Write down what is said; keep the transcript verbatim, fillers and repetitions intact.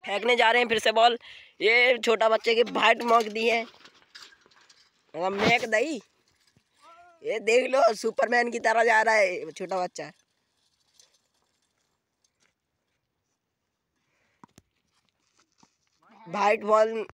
फेंकने जा रहे हैं फिर से बॉल। ये छोटा बच्चे की वाइट मौक दी है, मैक दई। ये देख लो सुपरमैन की तरह जा रहा है छोटा बच्चा। White ball